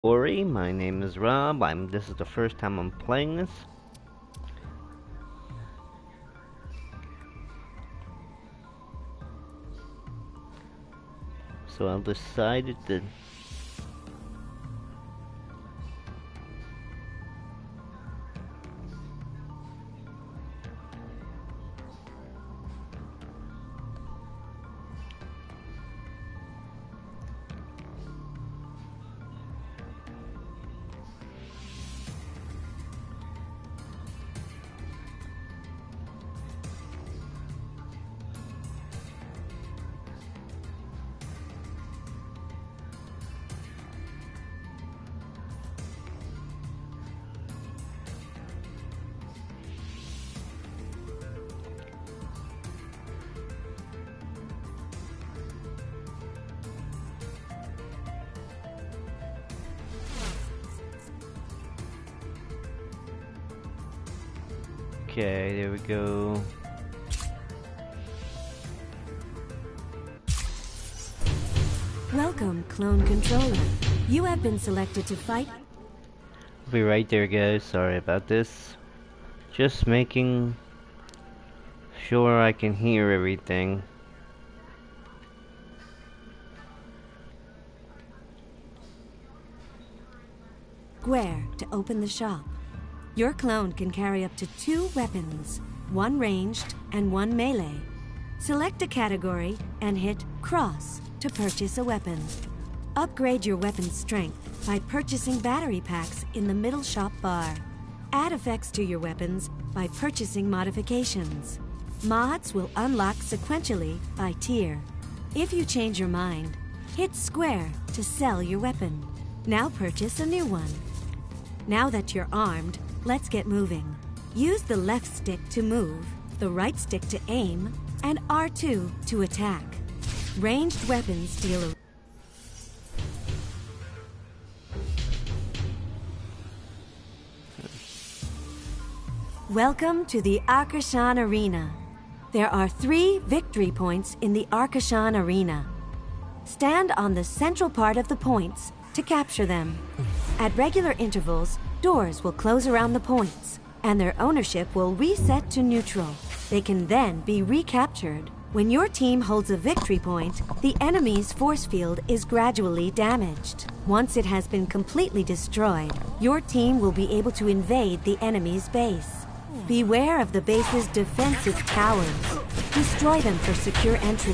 Ori, my name is Rob. This is the first time I'm playing this. So I decided to Okay, there we go. Welcome, Clone Controller. You have been selected to fight. I'll be right there, guys. Sorry about this. Just making sure I can hear everything. Square to open the shop. Your clone can carry up to 2 weapons, one ranged and one melee. Select a category and hit Cross to purchase a weapon. Upgrade your weapon's strength by purchasing battery packs in the middle shop bar. Add effects to your weapons by purchasing modifications. Mods will unlock sequentially by tier. If you change your mind, hit Square to sell your weapon. Now purchase a new one. Now that you're armed, let's get moving. Use the left stick to move, the right stick to aim, and R2 to attack. Ranged weapons deal a... Welcome to the Arcashan Arena. There are 3 victory points in the Arcashan Arena. Stand on the central part of the points to capture them. At regular intervals, doors will close around the points, and their ownership will reset to neutral. They can then be recaptured. When your team holds a victory point, the enemy's force field is gradually damaged. Once it has been completely destroyed, your team will be able to invade the enemy's base. Beware of the base's defensive towers. Destroy them for secure entry.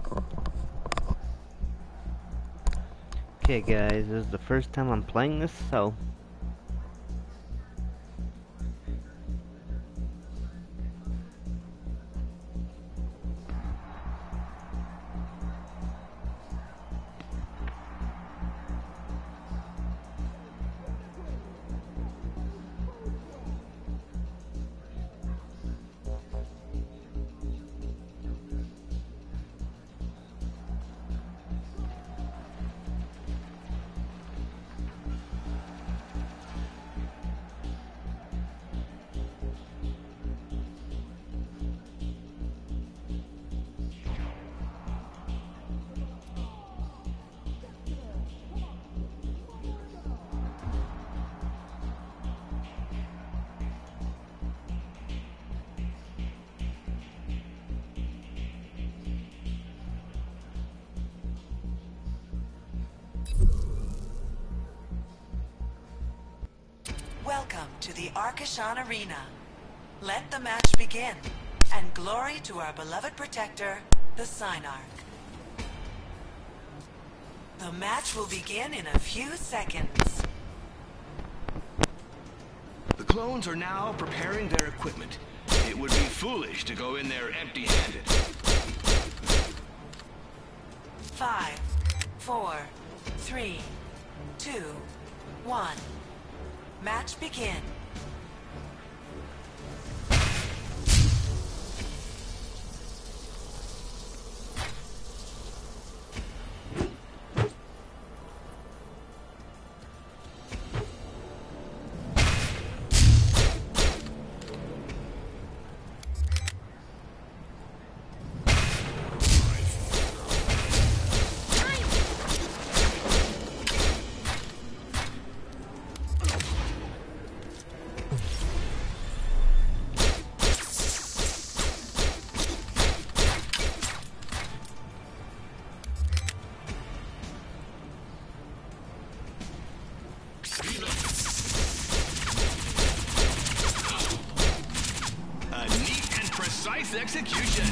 Okay guys, this is the first time I'm playing this, so Welcome to the Arcachon Arena. Let the match begin, and glory to our beloved protector, the Synarch. The match will begin in a few seconds. The clones are now preparing their equipment. It would be foolish to go in there empty-handed. 5, 4, 3, 2, 1. Match begin. A neat and precise execution.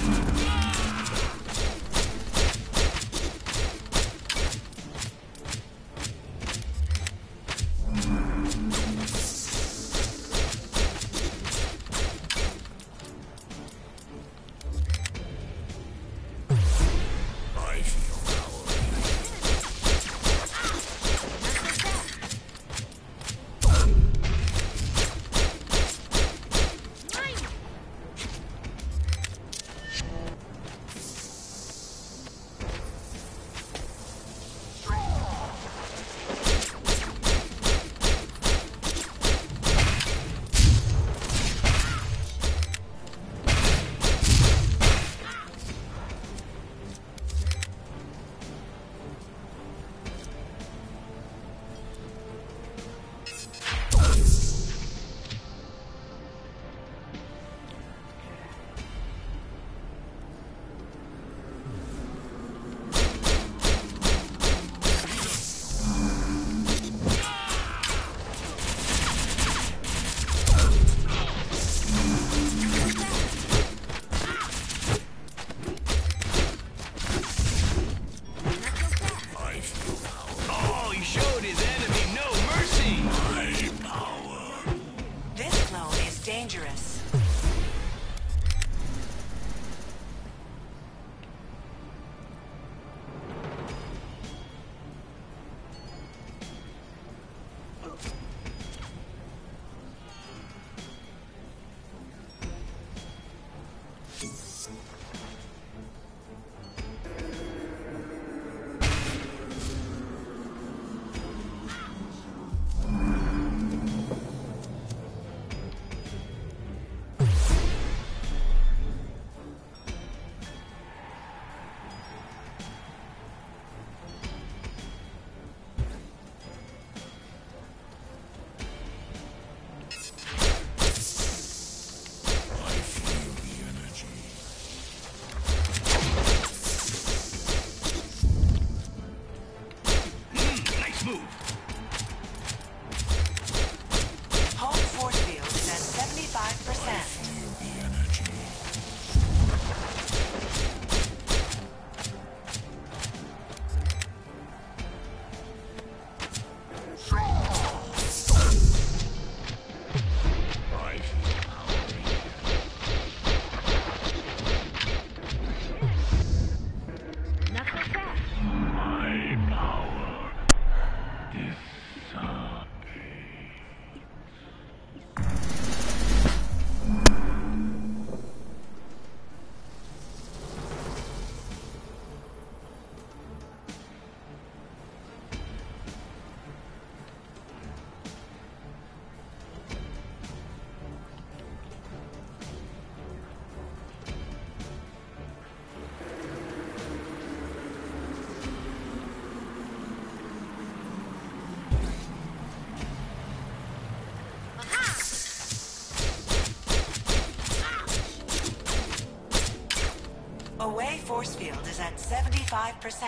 Away force field is at 75%.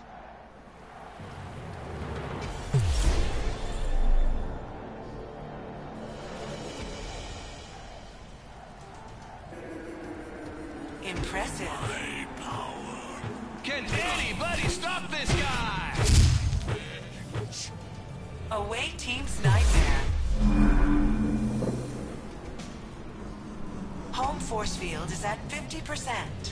Impressive. Can anybody stop this guy? Away team's nightmare. Home force field is at 50%.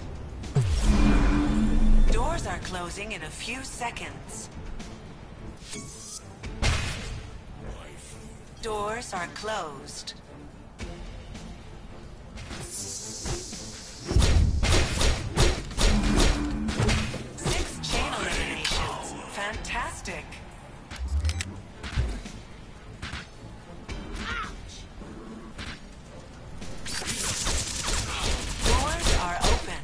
Doors are closing in a few seconds. Doors are closed. Fantastic. Doors are open.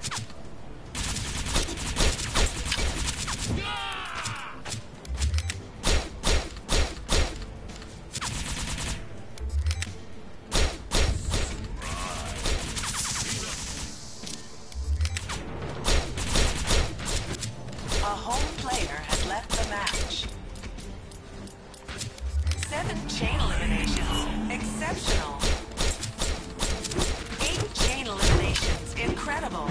A home player has left the match. 7 chain eliminations. Exceptional. 8 chain eliminations. Incredible.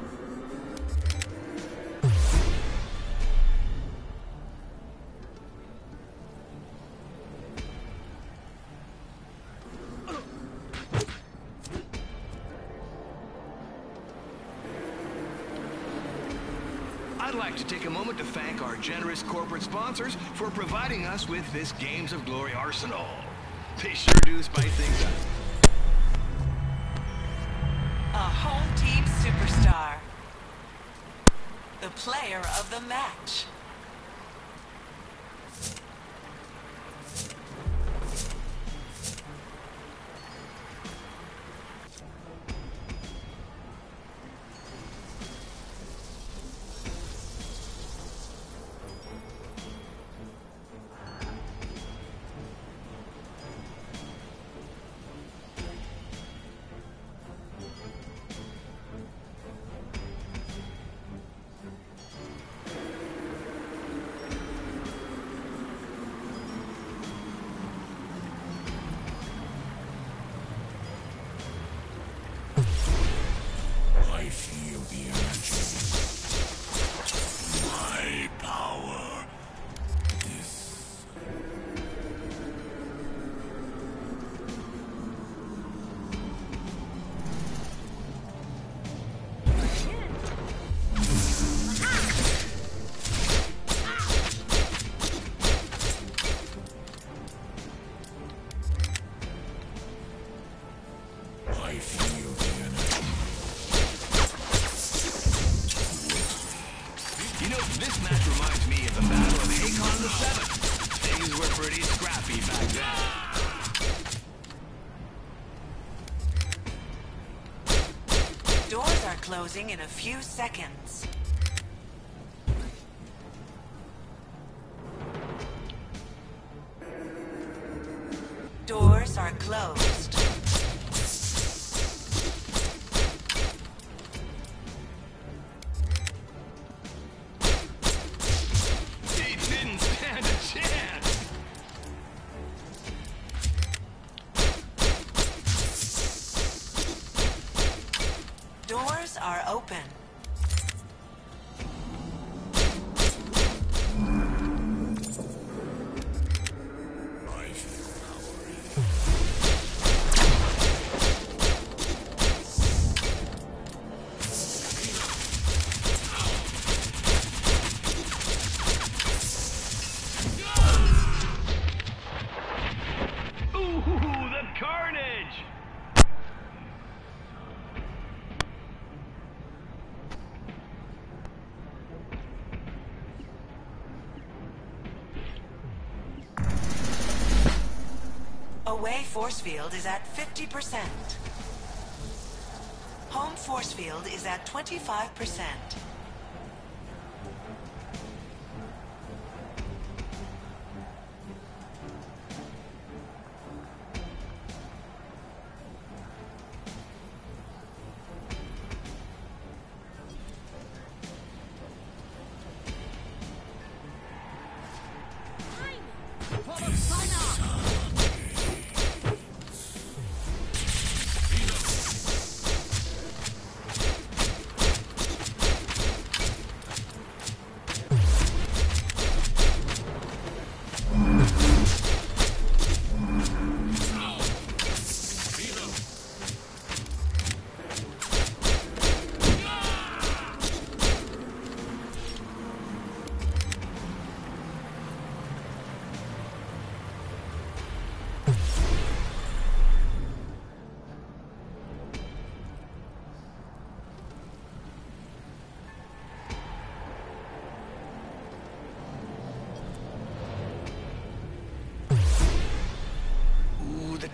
I'd like to take a moment to thank our generous corporate sponsors for providing us with this Games of Glory arsenal. They sure do spice things up. A home team superstar. The player of the match. I feel the energy. My power. This. I feel the energy. You know, this match reminds me of the Battle of Hakon the Seventh. Things were pretty scrappy back then. Doors are closing in a few seconds. Doors are closed. He didn't stand a chance. Doors are open. I feel Ooh, the carnage! Away force field is at 50%. Home force field is at 25%.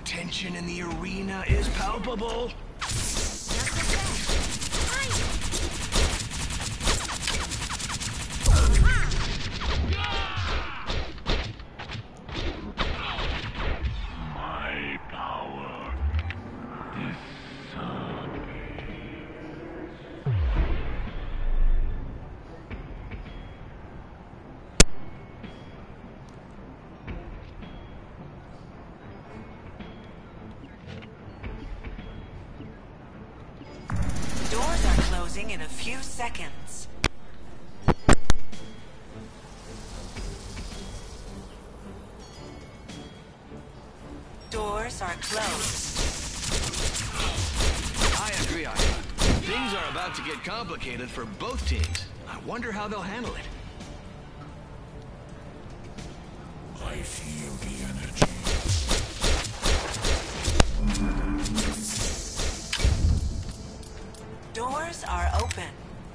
tension in the arena is palpable. My power Doors are closing in a few seconds. Doors are closed. I agree, Aya. Things are about to get complicated for both teams. I wonder how they'll handle it. I feel the energy. Doors are open.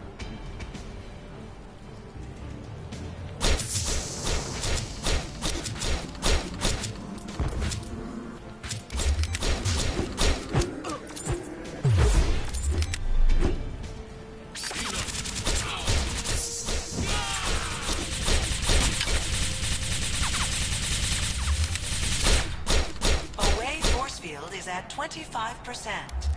Away force field is at 25%.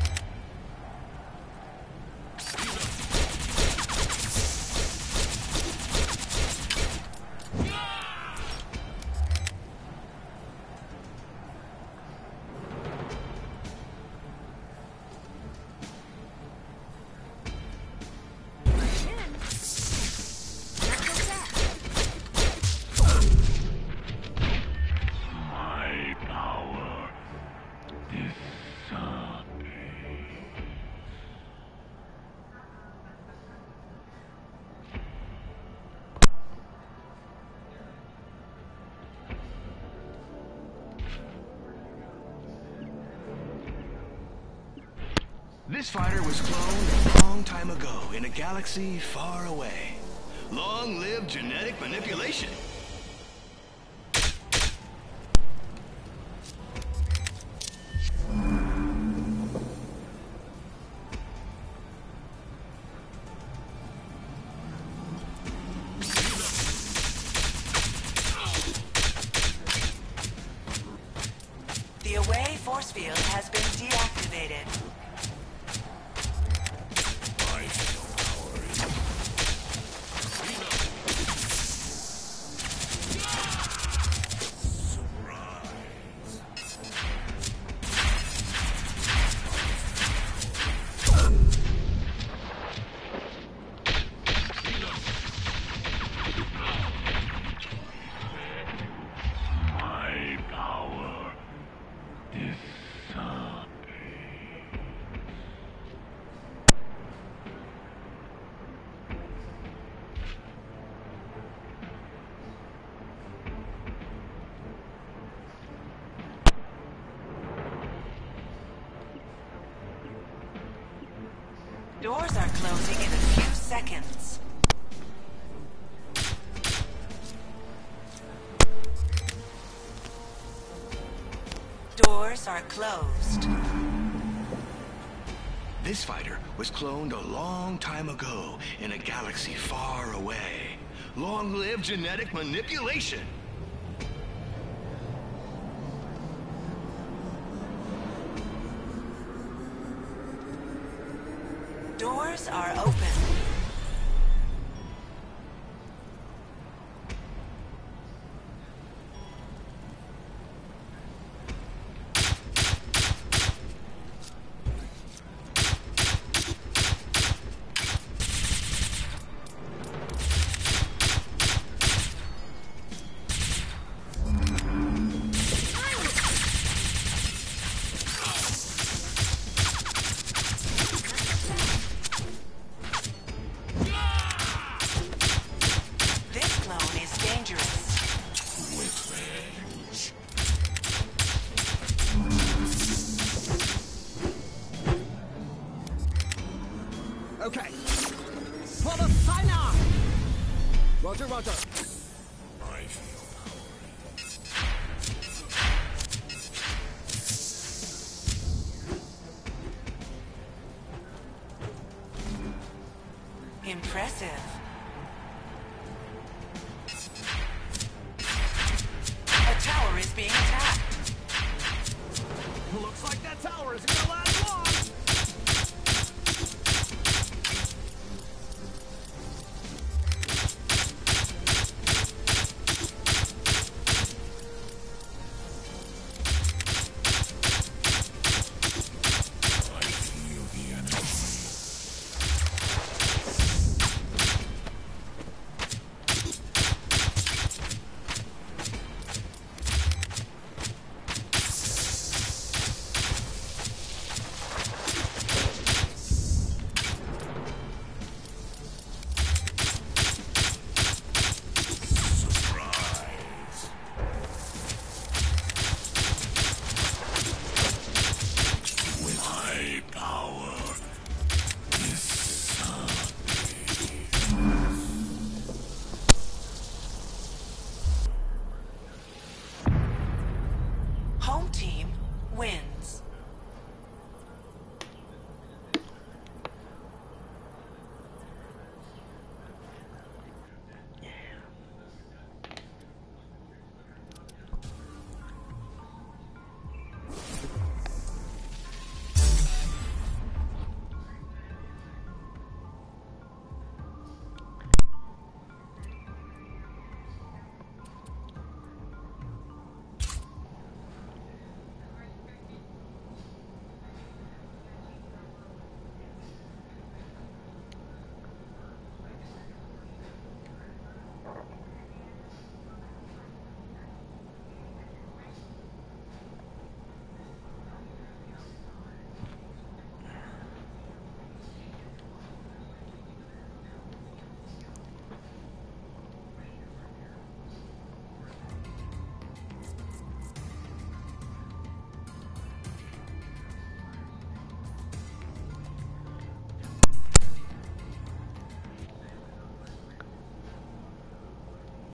My power dissipates. This fighter was cloned a long time ago in a galaxy far away. Long live genetic manipulation. The away force field has been deactivated. I feel power in my power dissipates. Doors are closing in a few seconds. Doors are closed. This fighter was cloned a long time ago in a galaxy far away. Long live genetic manipulation. Doors are open. This clone is dangerous. Okay. Pull the sign off! Roger, roger. I feel power Impressive. A tower is being attacked. Looks like that tower isn't gonna last